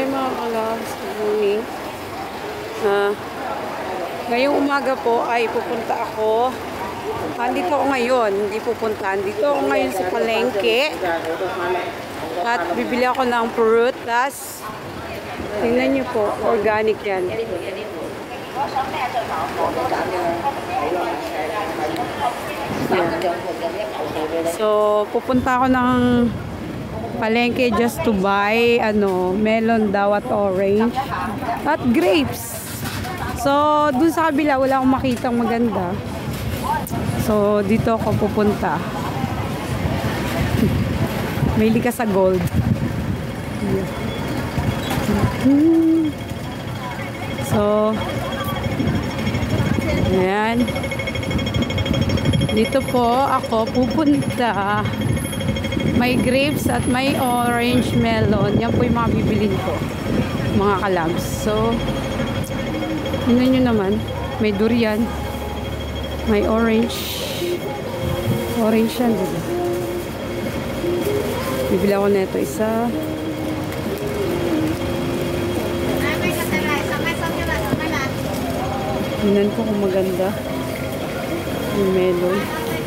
mga kalabs, good morning. Ngayong umaga po ay pupunta ako. Andito ako ngayon, hindi pupunta. Andito ako ngayon sa palengke. At bibili ako ng prutas. Tingnan niyo po, organic yan. So, pupunta ako ng palengke just to buy melon daw at orange at grapes. So, dun sa kabila wala akong makitang maganda. So, dito ako pupunta. Mahilig ka sa gold. So, ayan. Dito po ako pupunta. May grapes at may orange melon. Yan po yung mga bibilin ko. Mga kalabs. So, tingnan nyo naman. May durian. May orange. Orange yan, diba? Bibili ako na ito isa. Tingnan ko kung maganda. Yung melon.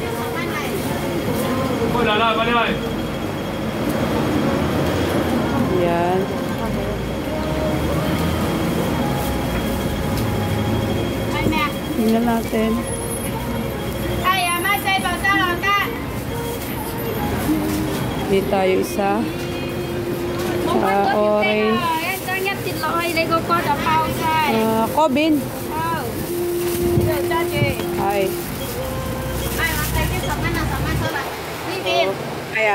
Yan. Tingnan natin. Dito tayo isa. Orange. Kobin. Ay. Kaya.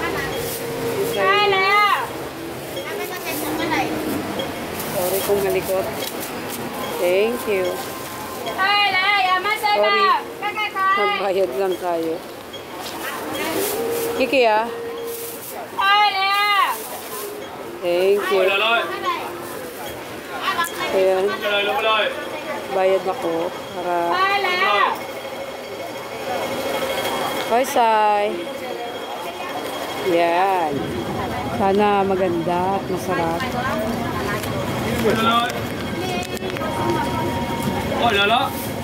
Sorry kung malikot. Thank you. Sorry. Magbayad lang tayo. Kiki ah. Thank you. Ayan. Bayad ako para... Say. Yan. Sana maganda at masarap. Oh, Lala.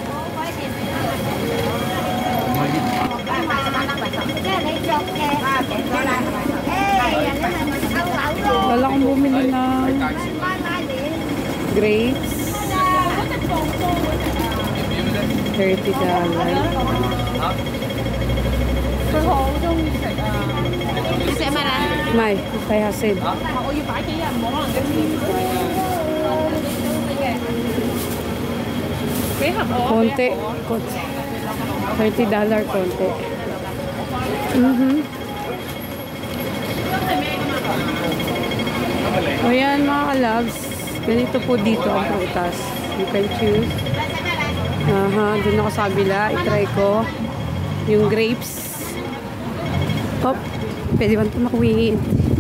Wala akong bumili ng grapes. $30. May, kay Hasid. Konti. $30 konti. O yan mga kalabs. Ganito po dito ang prutas. You can choose. Doon ako sa kabila. I-try ko yung grapes. Hop. Pwede ba ito makuwiin?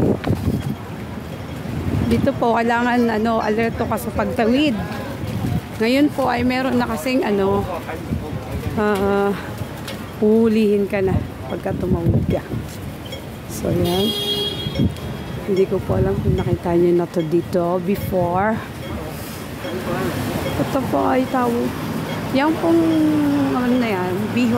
Dito po kailangan alerto ka sa pagtawid. Ngayon po ay meron na kasing huhulihin ka na pagka tumawid ka. So yan. Hindi ko po alam kung nakita nyo na to dito before. Ito po ay tawag. Yan pong na yan,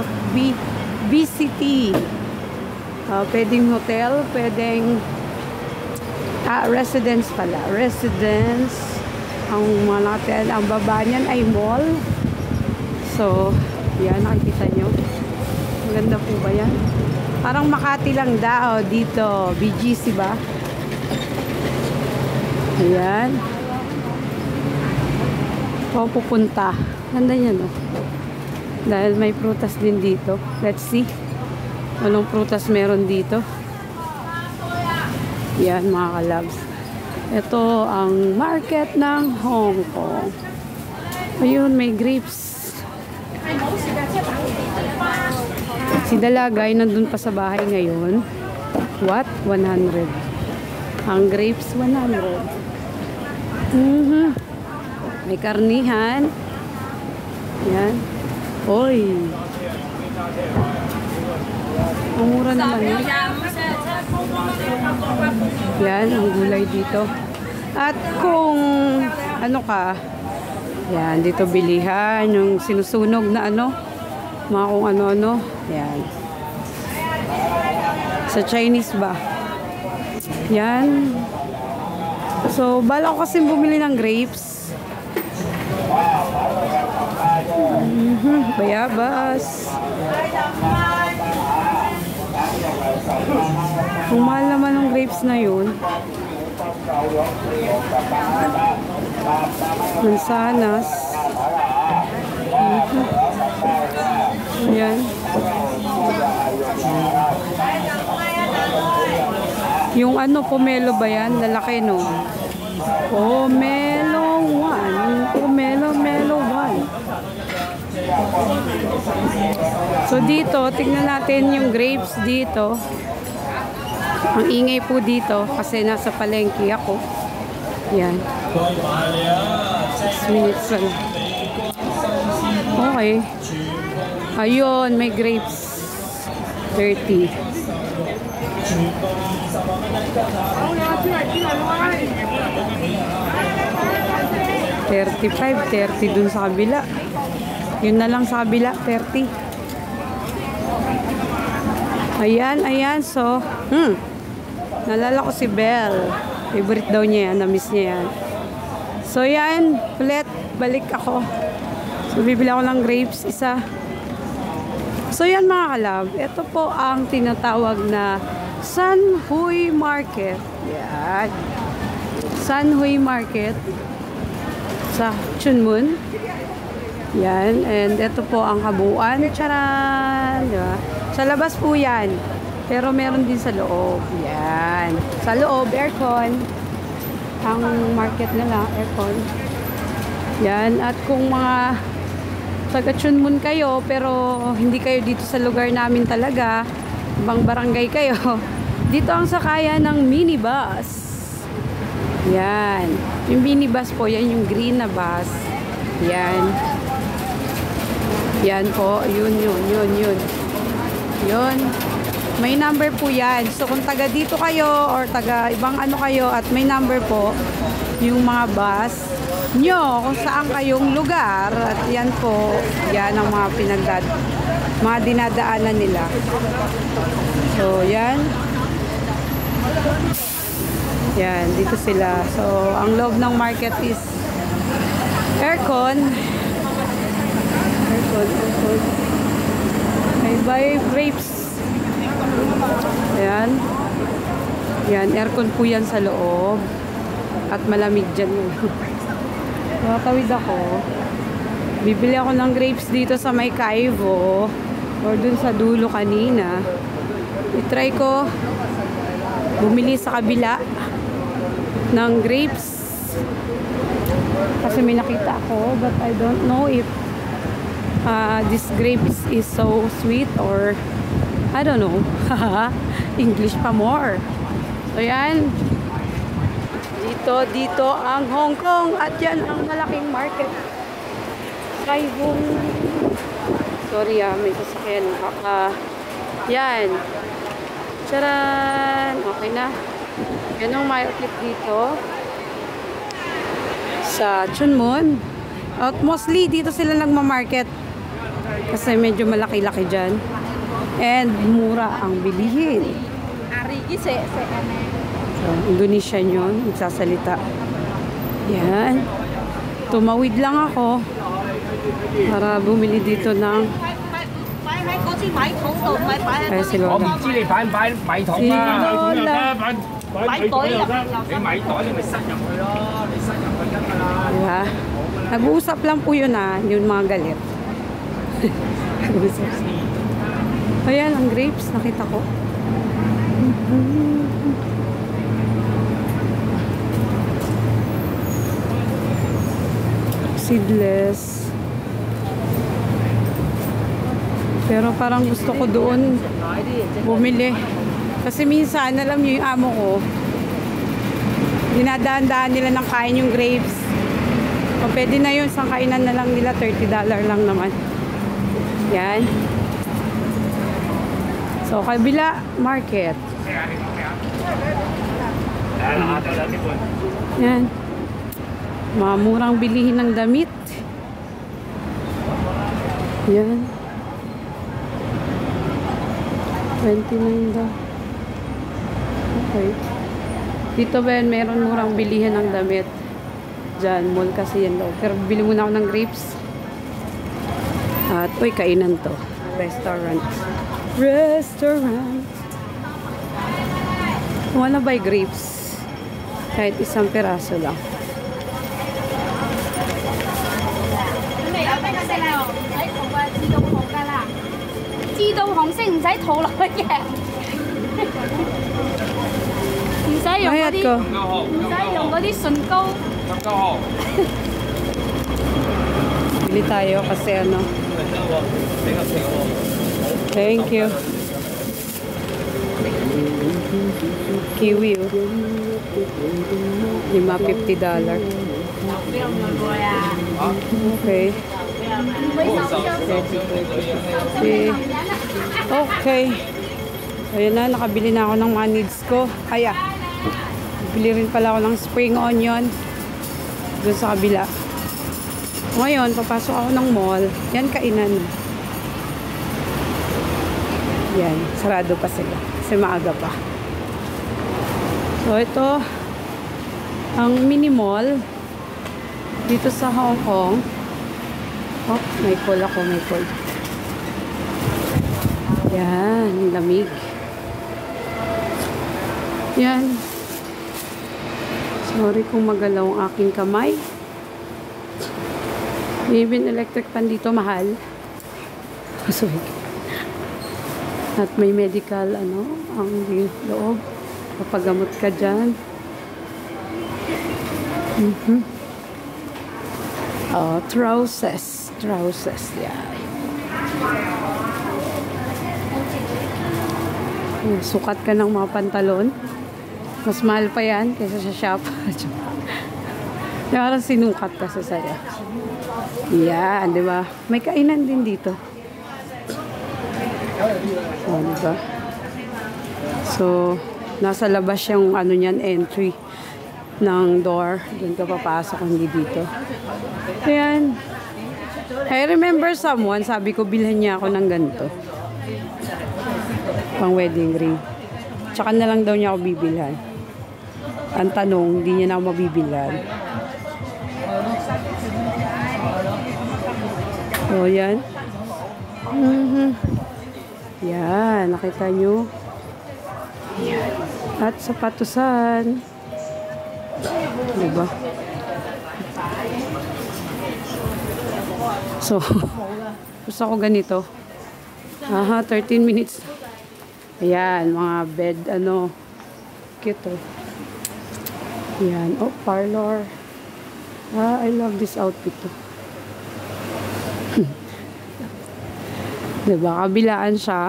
BCT. Pwedeng hotel, pwedeng residence pala. Residence. Ang mga natin, ang baba niyan ay mall. So, yan, nakikita nyo. Maganda po ba yan? Parang Makati lang daw dito. BGC ba? Ayan. O, pupunta. Ganda yan, no? Dahil may prutas din dito. Let's see. Anong prutas meron dito? Yan, mga kalabs. Ito ang market ng Hong Kong. Ayun, may grapes. Si Dalagay nandun pa sa bahay ngayon. What? 100. Ang grapes, 100. May karnihan. Yan. Oy. Ang mura naman yun. Yan, ang gulay dito. At kung ano ka, yan, dito bilihan, yung sinusunog na ano, mga kung ano-ano, yan. Sa Chinese ba? Yan. So, bala ko kasi bumili ng grapes. Bayabas. Kung mahal naman ng grapes na yun. Mansanas. Ayan. Yung ano, pomelo ba yan? Lalaki, no? Pomelo 1. Pomelo 1. So, dito, tignan natin yung grapes dito. Ang ingay po dito kasi nasa palengke ako. Yan. 6 minutes lang. Okay. Ayun, may grapes. 30. $35, $30 dun sa kabila. Yun na lang sa kabila, 30. Ayan, ayan. So, nalala ko si Belle. Favorite daw niya yan. Na-miss niya yan. So, yan. Ulit. Balik ako. So, bibili ako ng grapes. Isa. So, yan mga kalab. Ito po ang tinatawag na Sanhui Market. Yan. Sanhui Market. Sa Chunmun. Yan. And ito po ang kabuuan. Charan! Diba? Sa labas po yan. Pero meron din sa loob. Yan. Sa loob, aircon. Ang market nila, aircon. Yan. At kung mga taga-Chunmun kayo, pero hindi kayo dito sa lugar namin talaga, ibang barangay kayo, dito ang sakayan ng minibus. Yan. Yung minibus po, yan yung green na bus. Yan. Yan po. Yun. Yun. May number po yan. So, kung taga dito kayo or taga ibang ano kayo at may number po, yung mga bus nyo, kung saan kayong lugar. At yan po, yan ang mga mga dinadaanan nila. So, yan. Yan, dito sila. So, ang loob ng market is aircon. Aircon. May buy grapes. Ayan. Yan, aircon po yan sa loob. At malamig dyan. Nakatawid ako. Bibili ako ng grapes dito sa may Kaivo. Or dun sa dulo kanina. I-try ko bumili sa kabila ng grapes. Kasi may nakita ako. But I don't know if this grapes is so sweet or I don't know. English pa more. So yan. Dito ang Hong Kong at yan ang malaking market. Kaibong. Sorry may sasakyan. Yan. Charan. Okay na. Yan ang market dito. Sa Chunmun. At mostly dito sila nagmamarket. Kasi medyo malaki-laki dyan. And mura ang bilihin. So, Indonesian yun. Nagsasalita. Yan. Tumawid lang ako para bumili dito ng kaya si Lola. Diba? Nag-uusap lang po yun yung mga galit. Nag-uusap. Ayan, ang grapes, nakita ko. Seedless. Pero parang gusto ko doon bumili. Kasi minsan, alam niyo yung amo ko, dinadaan-daan nila ng kain yung grapes. O pwede na yun, sa kainan na lang nila, $30 lang naman. Yan. So, kabila, market. Yan. Mga murang bilihin ng damit. Yan. 29 daw. Okay. Dito ba yan, meron murang bilihin ng damit. Diyan, mall kasi yan daw. Pero bili muna ako ng grapes. At, uy, kainan to. Restaurant. Restaurant. Wanna buy grapes? Kahit isang piraso lang. Bayad ko. Bili tayo kasi ano. Thank you. Kiwi oh. $50. Okay. Okay. Ayun na, nakabili na ako ng mga needs ko. Kaya, bili rin pala ako ng spring onion doon sa kabila. Ngayon, papasok ako ng mall. Yan, kainan. Yan, sarado pa sila. Kasi maaga pa. So, ito ang mini mall dito sa Hong Kong. Oh, may call ako, may call. Yan, lamig. Yan. Sorry kung magalaw ang aking kamay. Even electric pan dito mahal. Sorry. At may medical ano ang loob. Papagamot ka dyan. Oh, trousers. Trousers, yeah. Sukat ka ng mga pantalon. Mas mahal pa yan kaysa sa shop. Parang sinukat ka sa saya. Yan, di ba? May kainan din dito. Oh, di ba? So, nasa labas yung ano niyan, entry ng door. Doon ka papasok, hindi dito. Ayan. I remember someone, sabi ko, bilhan niya ako ng ganito. Pang wedding ring. Tsaka na lang daw niya ako bibilhan. Ang tanong, hindi niya na ako mabibilhan. So, yan. Yan, nakita nyo. Yan. At sapatusan. Diba? So, gusto ko ganito. Aha, 13 minutes. Ayan, mga bed, ano, cute oh. Ayan, oh, parlor. I love this outfit oh. Diba, kabilaan siya.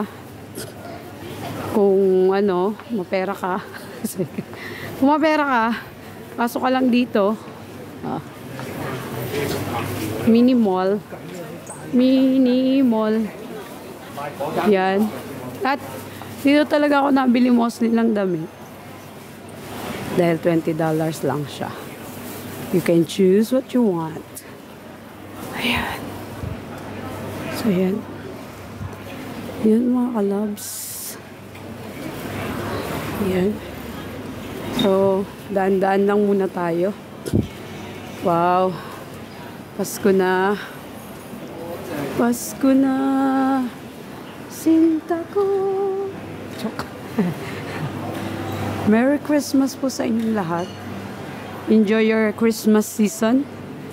Kung ano, mapera ka. Kung mapera ka, pasok ka lang dito. Mini mall. Mini mall. Yan. At dito talaga ako nabili mostly ng damit. Dahil $20 lang siya. You can choose what you want. Ayan. So, yan. Yan mga kalabs. Yan. So, daan-daan lang muna tayo. Wow. Pasko na. Pasko na. Sinta ko. Chok. Merry Christmas po sa inyong lahat. Enjoy your Christmas season.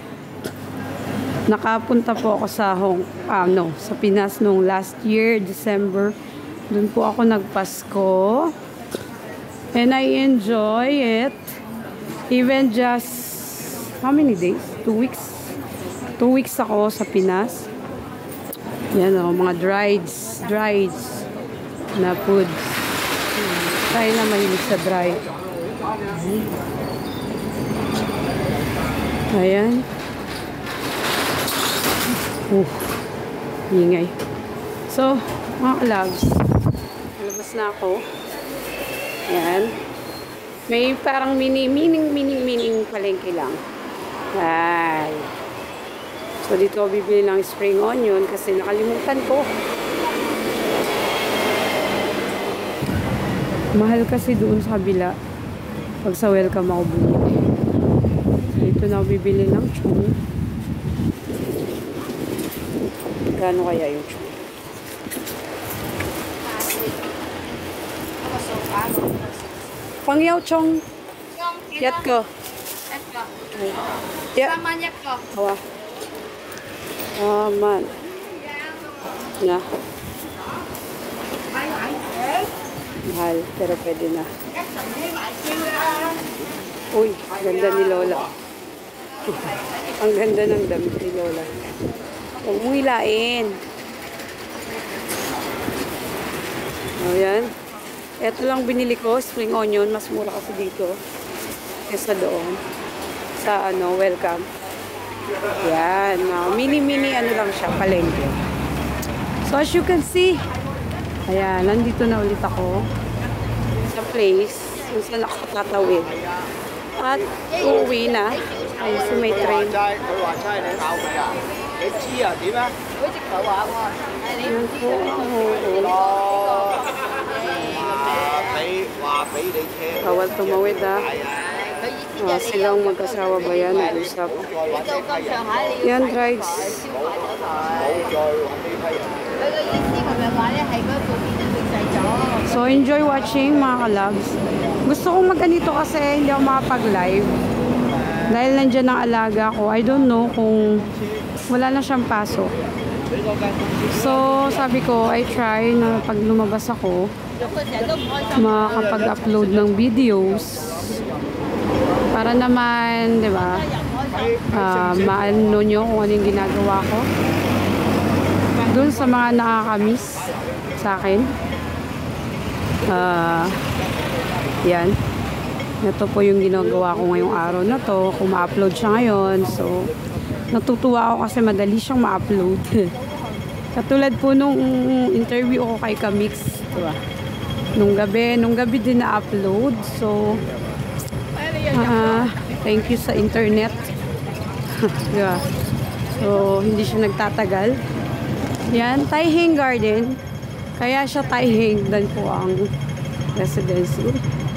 Nakapunta po ako sa sa Pinas nung last year, December. Doon po ako nagpasko. And I enjoy it. Even just, how many days? 2 weeks? 2 weeks ako sa Pinas. Yan o, mga drieds na foods. Tayo na mahilig sa dry. Ayan. Ingay. So, mga loves, labas na ako. Ayan. May parang mining palengke lang. Ay. So, dito ako bibili ng spring onion kasi nakalimutan ko. Mahal kasi doon sa kabila. Pag sa welcome ako bumili. Dito na ako bibili ng chung. Gano kaya yung chung? Pangyaw chong. Yat ko. Yeah. Hawa. Man. Na. Mahal, pero pwede na. Uy, ganda ni Lola. Ang ganda ng damit ni Lola. Huwag mong hilain. O yan. Ito lang binili ko, spring onion. Mas mura kasi dito. Kesa doon. Sa ano, welcome. Yan. Mini ano lang siya, palengke. So as you can see, ayan, nandito na ulit ako sa place kung saan ako tatawid. At uuwi na. Ay, so may train. Yan po. Bawal tumawid ha. Silang magkasawa ba yan? Nag-usap. Yan, rides. So, enjoy watching mga kalabs. Gusto kong magganito kasi hindi ako makapag-live. Dahil nandyan ang alaga ko. I don't know kung wala na siyang pasok. So, sabi ko, I try na pag lumabas ako, makakapag-upload ng videos. Para naman, di ba, maano nyo kung ano yung ginagawa ko. Doon sa mga nakakamiss sa akin. Yan. Ito po yung ginagawa ko ngayong araw na to. Kung ma-upload siya ngayon. So, natutuwa ako kasi madali siyang ma-upload. Katulad po nung interview ko kay Kamix. Diba? Nung gabi din na-upload. So, thank you sa internet. Diba? So, hindi siya nagtatagal. Yan, Taiheng Garden. Kaya siya Taiheng dan po ang residency.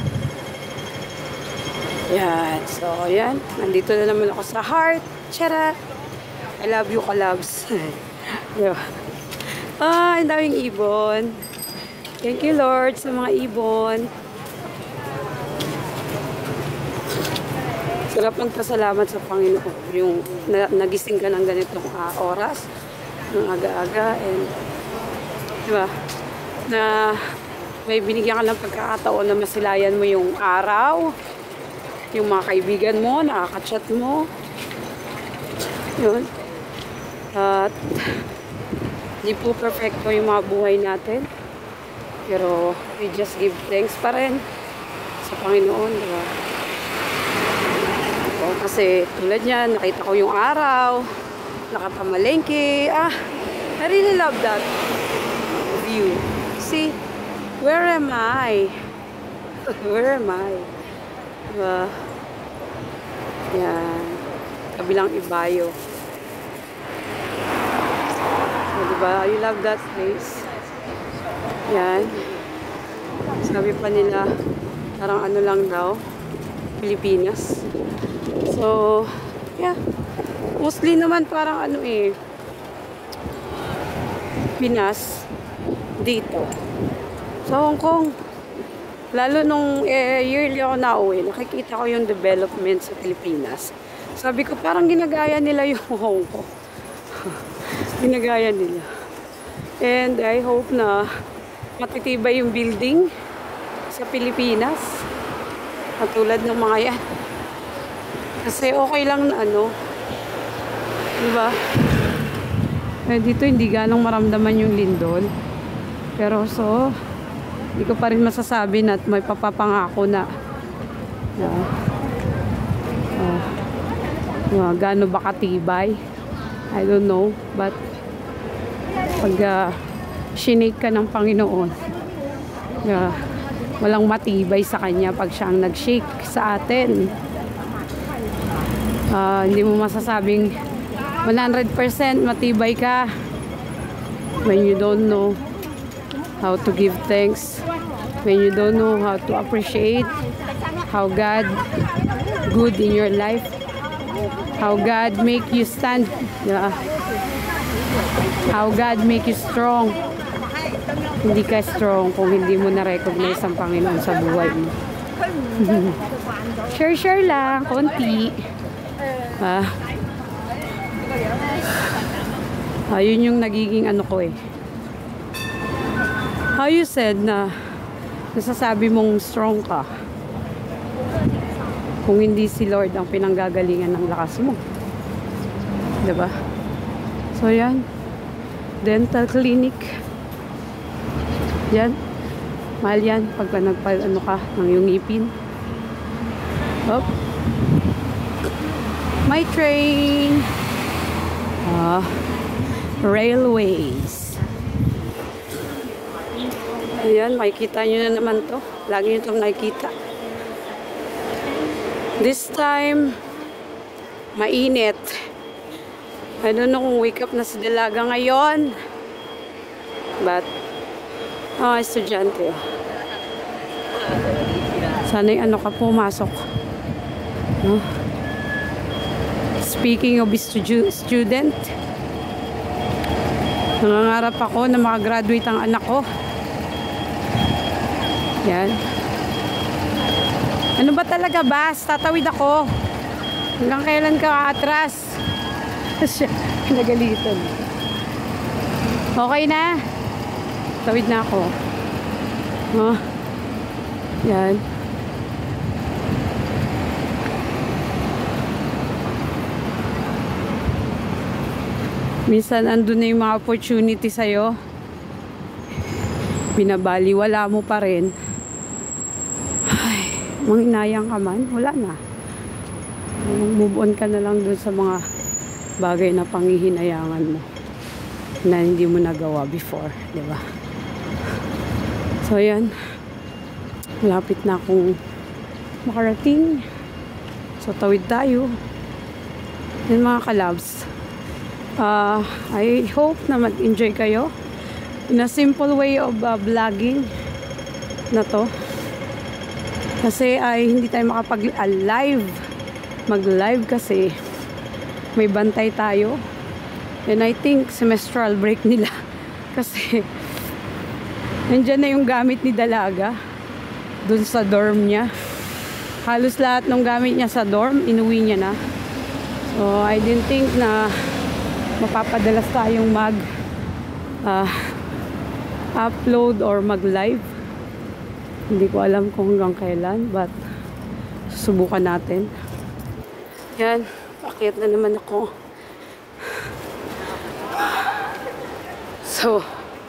Yan. So, yan. Nandito na naman ako sa heart. Tara! I love you, kalabs. Diba? Ang daming ibon. Thank you, Lord, sa mga ibon. Sarap magpasalamat sa Panginoon. Yung nagising ka ng ganitong oras, ng aga-aga, and diba, na may binigyan ka ng pagkakataon na masilayan mo yung araw, yung mga kaibigan mo, nakaka-chat mo. Yun. At di po perfecto yung mga buhay natin. Pero we just give thanks pa rin sa Panginoon, diba? O, kasi tulad yan, nakita ko yung araw, nakapamalengke. I really love that view. See, where am I? Where am I? Diba? Yan. Kabilang Ibayo. So, diba? You love that place. Yan. Sabi pa nila, parang ano lang daw, Pilipinas. So, yeah. Mostly naman parang ano Pinas dito. Sa Hong Kong. Lalo nung yearly ako nauwi, nakikita ko yung development sa Pilipinas. Sabi ko, parang ginagaya nila yung Hong Kong. Ginagaya nila. And I hope na matitibay yung building sa Pilipinas. Katulad ng mga yan. Kasi okay lang na diba? Dito hindi ganong maramdaman yung lindol. Pero so, hindi ko pa rin masasabi na may papapangako na gaano ba katibay. I don't know. But pag shinake ka ng Panginoon, walang matibay sa kanya pag siya ang nag-shake sa atin. Hindi mo masasabing 100% matibay ka when you don't know how to give thanks, when you don't know how to appreciate how God good in your life, how God make you stand, how God make you strong. Hindi ka strong kung hindi mo na-recognize ang Panginoon sa buhay mo. Share lang, konti. Yun yung nagiging ano ko eh. How you said na nasasabi mong strong ka kung hindi si Lord ang pinanggagalingan ng lakas mo. Diba? So yan. Dental clinic. Yan. Mahal yan pag nagpa-ano ka ng yung ngipin. Up. My train. Railways. Ayan, makikita nyo na naman to. Lagi nyo itong nakikita. This time, mainit. I don't know kung wake up na si Dalaga ngayon. But, estudyante. Sana yung ano ka pumasok. No? Speaking of student, nangangarap ako na makagraduate ang anak ko. Yan. Ano ba talaga, Bas? Tatawid ako. Hanggang kailan ka atras? Nagalitan. Okay na? Tawid na ako. Yan. Minsan andun na yung mga opportunity sa'yo. Binabaliwala mo pa rin. Ay, manginayang ka man, wala na. Move on ka na lang dun sa mga bagay na panghihinayangan mo na hindi mo nagawa before, di ba? So yan, malapit na akong makarating. So tawid tayo. Yan mga kalabs. I hope na mag-enjoy kayo in a simple way of vlogging na to. Kasi ay hindi tayo makapag-live, mag-live kasi may bantay tayo. And I think semestral break nila. Kasi nandyan na yung gamit ni Dalaga dun sa dorm niya. Halos lahat ng gamit niya sa dorm inuwi niya na. So I didn't think na mapapadalas tayong mag upload or mag live. Hindi ko alam kung hanggang kailan, but susubukan natin. Yan, akyat na naman ako. So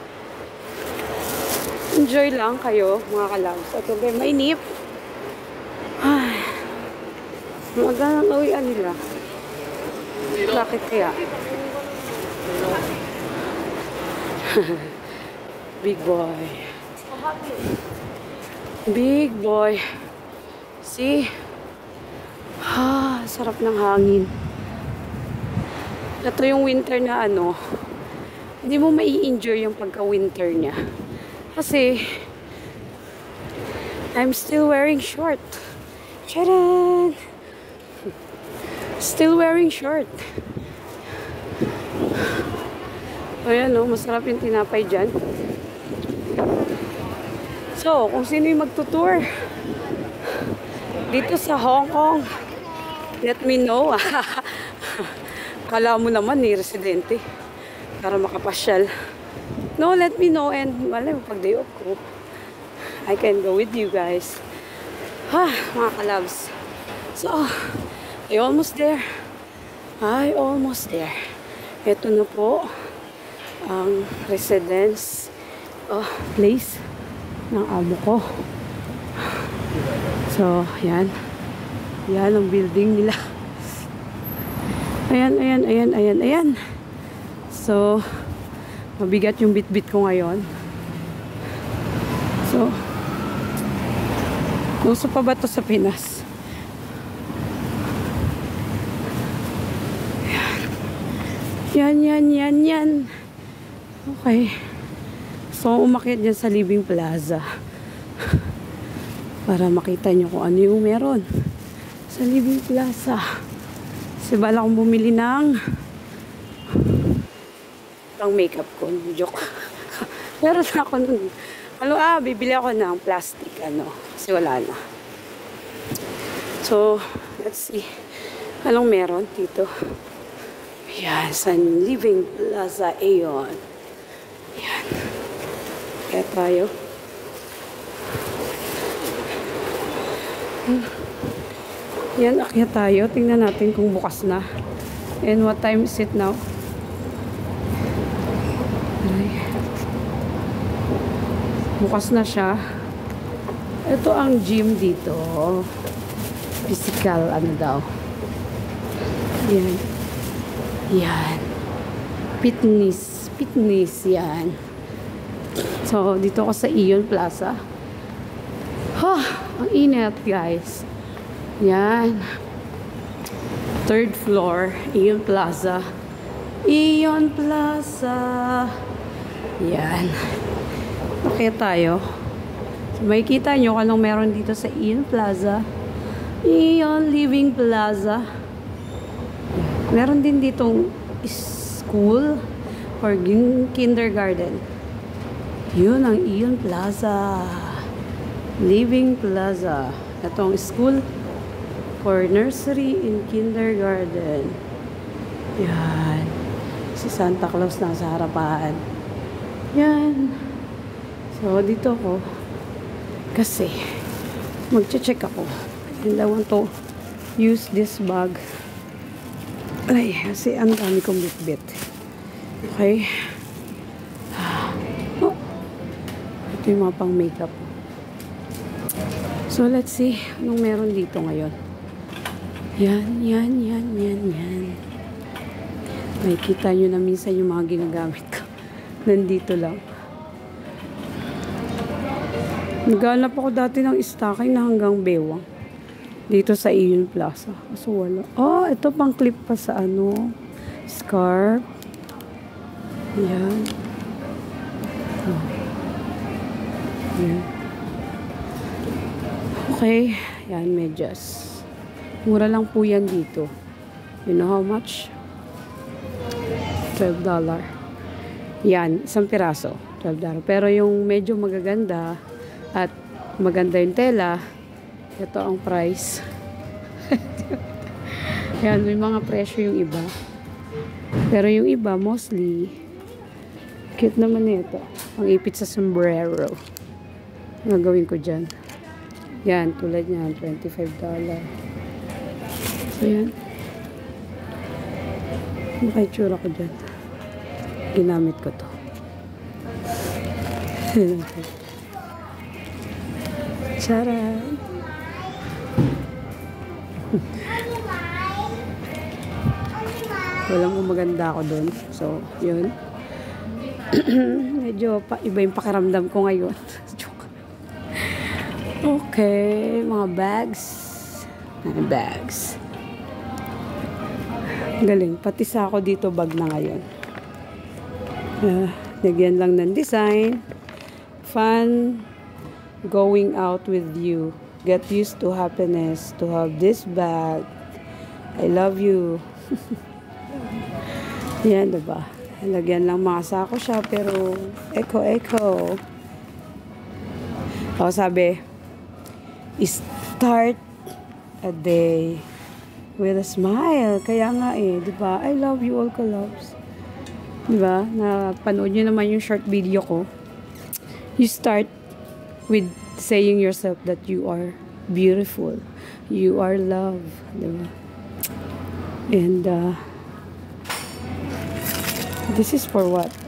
enjoy lang kayo mga kalabs. At okay, mainip. Ay, magandang uwian nila. Bakit kaya? Big boy. Big boy. See? Sarap ng hangin. Ito yung winter na ano, hindi mo mai-enjoy yung pagka-winter niya. Kasi, I'm still wearing short. Charan! Still wearing short. Ayan o, masarap yung tinapay dyan. So, kung sino yung magtutour dito sa Hong Kong, let me know. Kala mo naman ni residente para makapasyal. No, let me know, and alam mo, pag day off ko, I can go with you guys. Mga kalabs. So, I almost there. Ito na po ang residence place ng amo ko. So, yan. Yan ang building nila. Ayan. So, mabigat yung bit-bit ko ngayon. So, Uso pa ba to sa Pinas? Yan. Okay. So, umakyat dyan sa Living Plaza. Para makita nyo kung ano yung meron sa Living Plaza. Kasi bala akong bumili ng pang makeup ko. Joke. Meron ako nun. Bibili ako ng plastic. Kasi wala na. So, let's see. Anong meron dito? Yan, sa Living Plaza Aeon. Yan. Kaya tayo. Yan, akyat tayo. Tingnan natin kung bukas na. And what time is it now? Bukas na siya. Ito ang gym dito. Physical, daw. Yan. Fitness, yan. So, dito ako sa Aeon Plaza. Ang init, guys. Yan. 3rd floor, Aeon Plaza. Aeon Plaza. Yan. Okay tayo. So, makikita nyo kung anong meron dito sa Aeon Plaza. Aeon Living Plaza. Meron din ditong school for kindergarten. Yun ang Aeon Plaza. Living Plaza. Itong school for nursery and kindergarten. Yan. Si Santa Claus na sa harapan. Yan. So, dito ako. Kasi, magche-check ako. And I want to use this bag. Kasi ang dami kong bitbit. Okay. Ito yung mga pang makeup. So, let's see anong meron dito ngayon. Yan. Makikita nyo na minsan yung mga ginagamit ko. Nandito lang. Naghanap ako dati ng stocking na hanggang bewang. Dito sa Aeon Plaza. Kaso wala. Ito pang clip pa sa scarf. Yan. Yan. Okay. Yan, medyas. Mura lang po yan dito. You know how much? $12. Yan, isang piraso. $12. Pero yung medyo magaganda at maganda yung tela, ito ang price. Yan, may mga presyo yung iba. Pero yung iba, mostly, cute naman nito. Ang ipit sa sombrero. Gagawin ko dyan. Yan, tulad yan, $25. So, yan. Makaitsura ko dyan. Ginamit ko to. Charan! Walang maganda ako doon. So, yun. Medyo iba yung pakiramdam ko ngayon. Okay, mga bags. Galing. Pati sa ako dito bag na ngayon. Nagyan lang ng design. Fun going out with you. Get used to happiness to have this bag. I love you. Yan, diba? Lagyan lang mga sako siya, pero eco. Sabi, start a day with a smile. Kaya nga diba? I love you all, kalabs. Diba? Napanood nyo naman yung short video ko. You start with saying yourself that you are beautiful. You are love. Diba? And, this is for what?